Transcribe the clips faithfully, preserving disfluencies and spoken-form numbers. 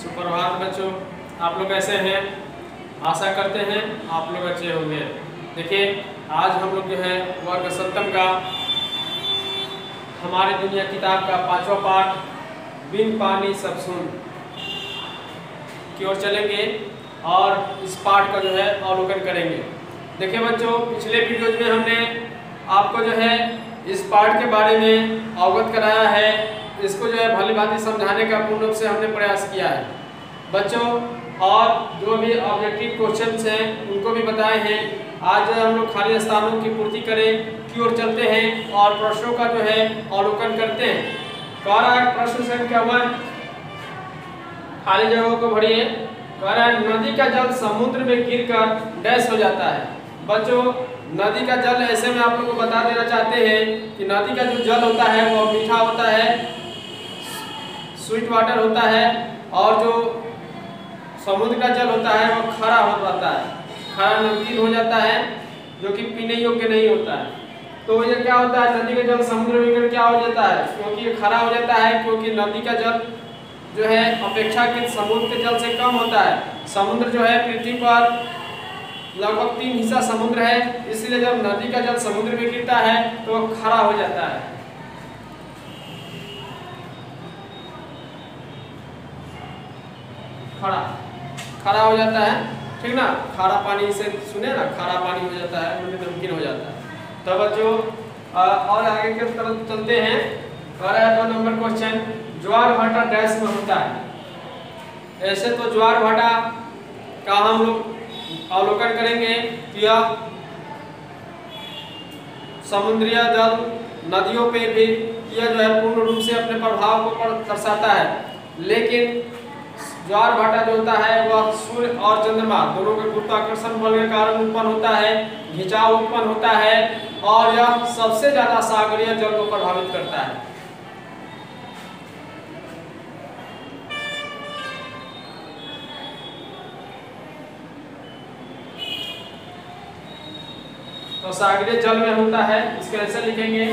सुप्रभात बच्चों, आप लोग कैसे हैं? आशा करते हैं आप लोग अच्छे होंगे। देखिए, आज हम लोग जो है वर्ग सप्तम का हमारी दुनिया किताब का पांचवा पाठ बिन पानी सब सुन की ओर चलेंगे और इस पाठ का जो है अवलोकन करेंगे। देखिए बच्चों, पिछले वीडियोज में हमने आपको जो है इस पाठ के बारे में अवगत कराया है, इसको जो है भली भांति समझाने का पूर्ण रूप से हमने प्रयास किया है बच्चों। और जो भी ऑब्जेक्टिव क्वेश्चंस हैं उनको भी बताए हैं। आज जो है हम लोग खाली स्थानों की पूर्ति करें की ओर चलते हैं और प्रश्नों का जो है अवलोकन करते हैं। कह रहा है प्रश्न संख्या वन, खाली जगहों को भरिए। कह रहा है नदी का जल समुद्र में गिरकर डैश हो जाता है। बच्चों, नदी का जल ऐसे में आप लोग को बता देना चाहते हैं कि नदी का जो जल होता है वो मीठा होता है, स्वीट वाटर होता है, और जो समुद्र का जल होता है वो खारा हो जाता है, खारा नमकीन हो जाता है, जो कि पीने योग्य नहीं होता है। तो ये क्या होता है, नदी का जल समुद्र में गिर क्या हो जाता है, क्योंकि ये खारा हो जाता है, क्योंकि नदी का जल जो है अपेक्षाकृत समुद्र के जल से कम होता है। समुद्र जो है पृथ्वी पर लगभग तीन हिस्सा समुद्र है, इसलिए जब नदी का जल समुद्र में गिरता है तो वो खारा हो जाता है। खारा खारा हो जाता है, ठीक ना। खारा पानी से सुने ना, खारा पानी हो जाता है, नमकीन हो जाता है। तो बच्चों और आगे की तरफ चलते हैं। कह रहा है दो नंबर क्वेश्चन, ज्वार भाटा डैश में होता है। ऐसे तो ज्वार भाटा का हम लोग अवलोकन करेंगे कि यह समुद्रीय जल नदियों पे भी यह जो है पूर्ण रूप से अपने प्रभाव को दर्शाता है, लेकिन ज्वार भाटा जो होता है वह सूर्य और चंद्रमा दोनों के गुरुत्वाकर्षण बल के कारण उत्पन्न होता है, खिंचाव उत्पन्न होता है, और यह सबसे ज्यादा सागरीय जल को प्रभावित करता है। तो सागरीय जल में होता है, इसके ऐसे लिखेंगे,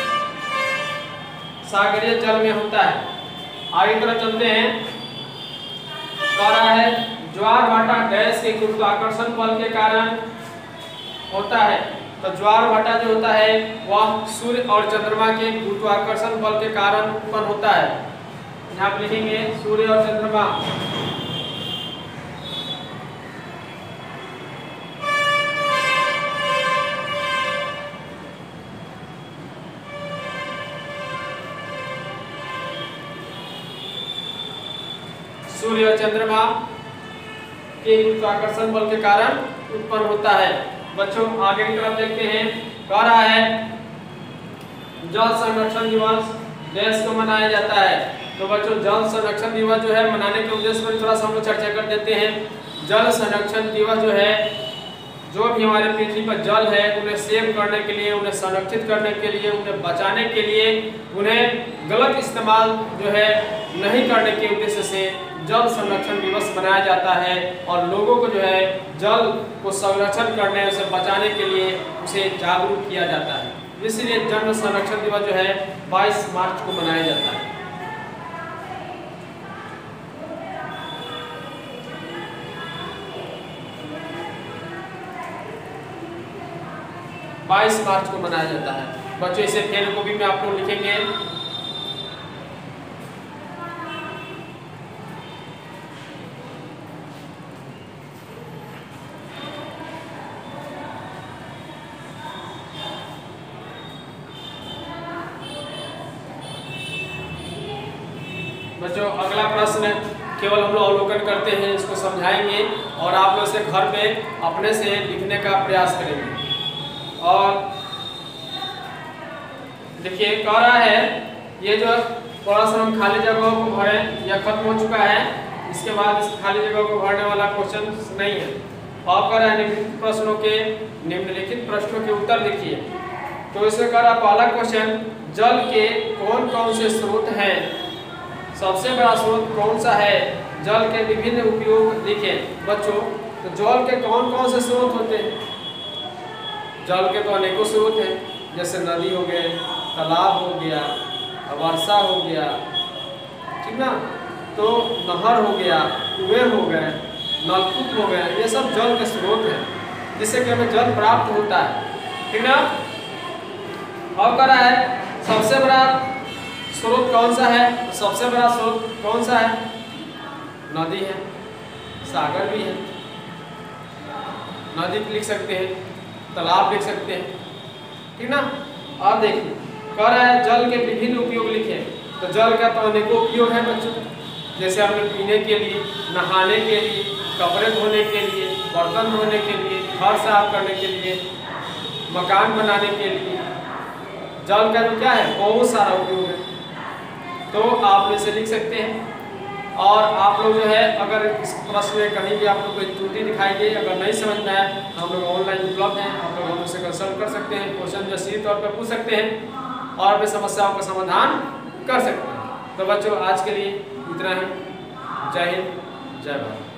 सागरीय जल में होता है। आगे तरफ चलते हैं। कह रहा है ज्वार भाटा डैश के गुरुत्वाकर्षण बल के कारण होता है। तो ज्वार भाटा जो होता है वह सूर्य और चंद्रमा के गुरुत्वाकर्षण बल के कारण उत्पन्न होता है। यहाँ आप लिखेंगे सूर्य और चंद्रमा। सूर्य और चंद्रमा के गुरुत्वाकर्षण बल के कारण उत्पन्न होता है। बच्चों आगे की तरफ देखते हैं। कह रहा है जल संरक्षण दिवस देश को मनाया जाता है। तो बच्चों जल संरक्षण दिवस जो है मनाने के उद्देश्य पर थोड़ा सा हम लोग चर्चा कर देते हैं। जल संरक्षण दिवस जो है, जो भी हमारे पृथ्वी पर जल है उन्हें सेव करने के लिए, उन्हें संरक्षित करने के लिए, उन्हें बचाने के लिए, उन्हें गलत इस्तेमाल जो है नहीं करने के उद्देश्य से जल संरक्षण दिवस मनाया जाता है, और लोगों को जो है जल को संरक्षण करने, उसे बचाने के लिए उसे जागरूक किया जाता है। इसलिए जल संरक्षण दिवस जो है बाईस मार्च को मनाया जाता है। बाईस मार्च को मनाया जाता है। बच्चों इसे फेल कॉपी में आप लोग लिखेंगे। बच्चों अगला प्रश्न केवल हम लोग अवलोकन करते हैं, इसको समझाएंगे और आप लोग इसे घर पे अपने से लिखने का प्रयास करेंगे। और देखिए कह रहा है ये जो थोड़ा सा हम खाली जगहों को भरें, यह खत्म हो चुका है। इसके बाद इस खाली जगहों को भरने वाला क्वेश्चन नहीं है। और कह रहा है निम्नलिखित प्रश्नों के निम्नलिखित प्रश्नों के उत्तर लिखिए। तो इसमें कह रहा पहला क्वेश्चन, जल के कौन कौन से स्रोत हैं? सबसे बड़ा स्रोत कौन सा है? जल के विभिन्न उपयोग लिखें। बच्चों तो जल के कौन कौन से स्रोत होते हैं? जल के तो अनेकों स्रोत हैं, जैसे नदी हो गए, तालाब हो गया, वर्षा हो गया, ठीक ना, तो नहर हो गया, कुएं हो गए, नलकूप हो गए, ये सब जल के स्रोत है जिससे कि हमें जल प्राप्त होता है। ठीक ना। अब कह रहा है सबसे बड़ा स्रोत कौन सा है? सबसे बड़ा स्रोत कौन सा है? नदी है, सागर भी है, नदी लिख सकते हैं, तालाब लिख सकते हैं। ठीक ना। अब देखिए कह रहा है जल के विभिन्न उपयोग लिखे। तो जल का तो अनेकों उपयोग है बच्चों, जैसे हमने पीने के लिए, नहाने के लिए, कपड़े धोने के लिए, बर्तन धोने के लिए, घर साफ करने के लिए, मकान बनाने के लिए। जल का तो क्या है, बहुत सारा उपयोग है। तो आप इसे लिख सकते हैं। और आप लोग जो है अगर इस प्रश्न में कहीं भी आप लोग कोई त्रुटि दिखाई दे, अगर नहीं समझ में आए, हम लोग ऑनलाइन उपलब्ध हैं, आप लोग हमसे कंसल्ट कर सकते हैं, क्वेश्चन जो सीधे तौर पर पूछ सकते हैं और अपनी समस्याओं का समाधान कर सकते हैं। तो बच्चों आज के लिए इतना ही। जय हिंद, जय भारत।